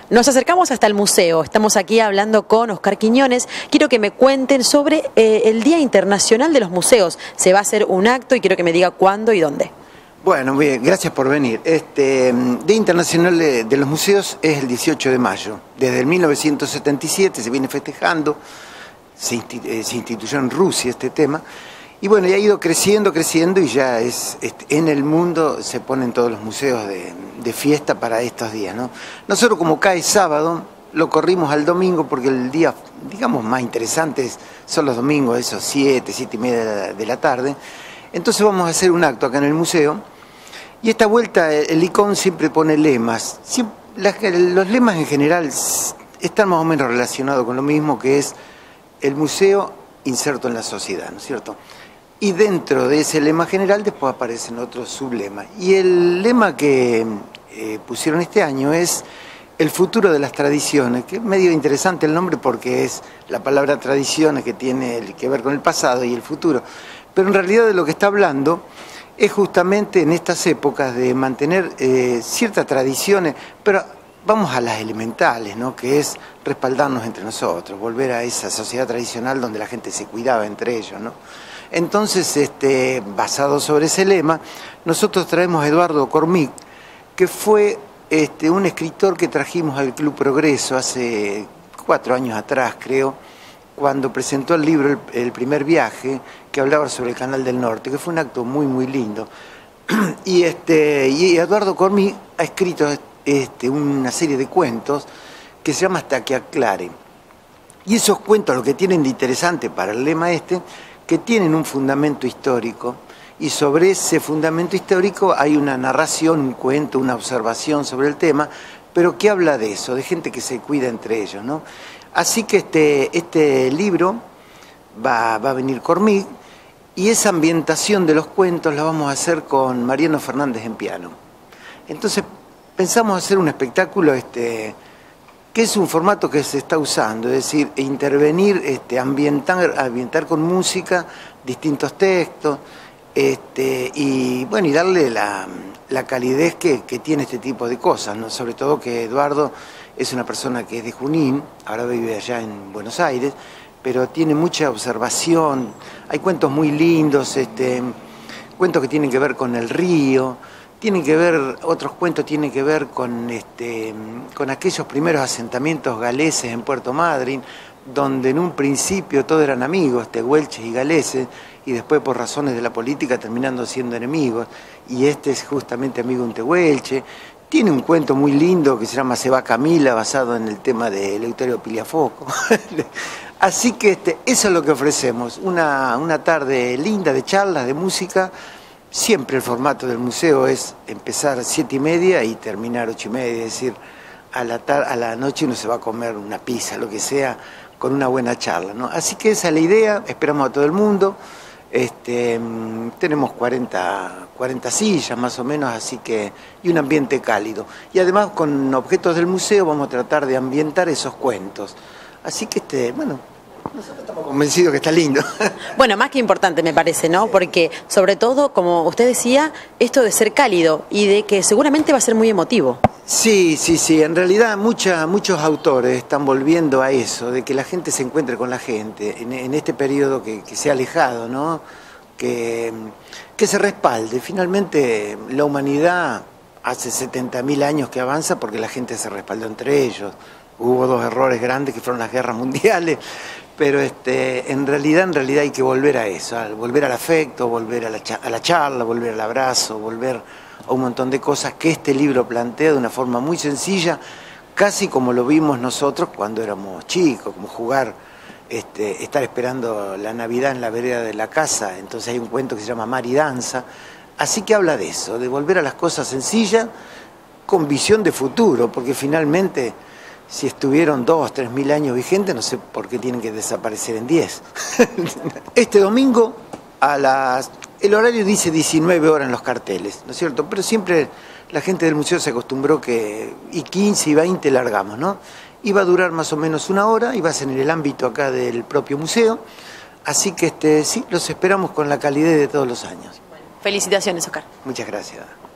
Nos acercamos hasta el museo, estamos aquí hablando con Oscar Quiñones. Quiero que me cuenten sobre el Día Internacional de los Museos. Se va a hacer un acto y quiero que me diga cuándo y dónde. Bueno, bien, gracias por venir. Día Internacional de los Museos es el 18 de mayo. Desde el 1977 se viene festejando, se instituyó en Rusia este tema. Y bueno, ya ha ido creciendo y ya en el mundo se ponen todos los museos de fiesta para estos días, ¿no? Nosotros, como cae sábado, lo corrimos al domingo porque el día, digamos, más interesante son los domingos, esos 7:30 de la tarde. Entonces vamos a hacer un acto acá en el museo y esta vuelta el ICON siempre pone lemas. Los lemas en general están más o menos relacionados con lo mismo, que es el museo inserto en la sociedad, ¿no es cierto? Y dentro de ese lema general después aparecen otros sublemas. Y el lema que pusieron este año es el futuro de las tradiciones, que es medio interesante el nombre porque es la palabra tradiciones que tiene que ver con el pasado y el futuro. Pero en realidad de lo que está hablando es justamente en estas épocas de mantener ciertas tradiciones, pero vamos a las elementales, ¿no? Que es respaldarnos entre nosotros, volver a esa sociedad tradicional donde la gente se cuidaba entre ellos, ¿no? Entonces, basado sobre ese lema, nosotros traemos a Eduardo Cormic, que fue un escritor que trajimos al Club Progreso hace 4 años atrás, creo, cuando presentó el libro El primer viaje, que hablaba sobre el Canal del Norte, que fue un acto muy, muy lindo. Y Eduardo Cormic ha escrito una serie de cuentos que se llama Hasta que aclare. Y esos cuentos, lo que tienen de interesante para el lema que tienen un fundamento histórico, y sobre ese fundamento histórico hay una narración, un cuento, una observación sobre el tema, pero que habla de eso, de gente que se cuida entre ellos, ¿no? Así que este libro va a venir Cormic, y esa ambientación de los cuentos la vamos a hacer con Mariano Fernández en piano. Entonces pensamos hacer un espectáculo que es un formato que se está usando, es decir, intervenir, ambientar con música distintos textos, y bueno, y darle la calidez que tiene este tipo de cosas, ¿no? Sobre todo que Eduardo es una persona que es de Junín, ahora vive allá en Buenos Aires, pero tiene mucha observación, hay cuentos muy lindos, cuentos que tienen que ver con el río, otros cuentos tienen que ver con aquellos primeros asentamientos galeses en Puerto Madryn, donde en un principio todos eran amigos, tehuelches y galeses, y después por razones de la política terminando siendo enemigos, y es justamente amigo de un tehuelche. Tiene un cuento muy lindo que se llama Se va Camila, basado en el tema de Eleuterio Piliafoco. Así que eso es lo que ofrecemos, una tarde linda de charlas, de música. Siempre el formato del museo es empezar a 7:30 y terminar 8:30, es decir, a la noche uno se va a comer una pizza, lo que sea, con una buena charla, ¿no? Así que esa es la idea, esperamos a todo el mundo, tenemos 40 sillas más o menos, así que, y un ambiente cálido. Y además con objetos del museo vamos a tratar de ambientar esos cuentos. Así que bueno, nosotros estamos convencidos que está lindo. Bueno, más que importante me parece, ¿no? Porque sobre todo, como usted decía, esto de ser cálido y de que seguramente va a ser muy emotivo. Sí, en realidad muchos autores están volviendo a eso, de que la gente se encuentre con la gente, en este periodo que se ha alejado, ¿no? Que se respalde. Finalmente la humanidad hace 70.000 años que avanza porque la gente se respaldó entre ellos. Hubo 2 errores grandes que fueron las guerras mundiales, pero en realidad hay que volver a eso, volver al afecto, volver a la charla, volver al abrazo, volver a un montón de cosas que este libro plantea de una forma muy sencilla, casi como lo vimos nosotros cuando éramos chicos, como jugar, estar esperando la Navidad en la vereda de la casa. Entonces hay un cuento que se llama Mar y Danza, así que habla de eso, de volver a las cosas sencillas con visión de futuro, porque finalmente si estuvieron 2.000 o 3.000 años vigentes, no sé por qué tienen que desaparecer en 10. Este domingo, el horario dice 19 horas en los carteles, ¿no es cierto? Pero siempre la gente del museo se acostumbró y 15 y 20 largamos, ¿no? Y va a durar más o menos 1 hora, y va a ser en el ámbito acá del propio museo. Así que sí, los esperamos con la calidez de todos los años. Felicitaciones, Oscar. Muchas gracias.